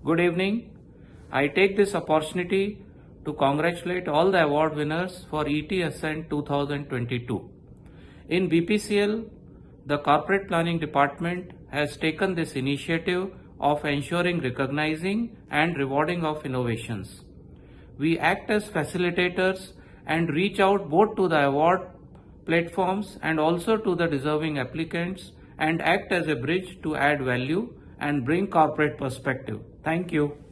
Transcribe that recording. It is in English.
Good evening. I take this opportunity to congratulate all the award winners for ET Ascent 2022. In BPCL, the Corporate Planning Department has taken this initiative of ensuring recognizing and rewarding of innovations. We act as facilitators and reach out both to the award platforms and also to the deserving applicants and act as a bridge to add value and bring corporate perspective. Thank you.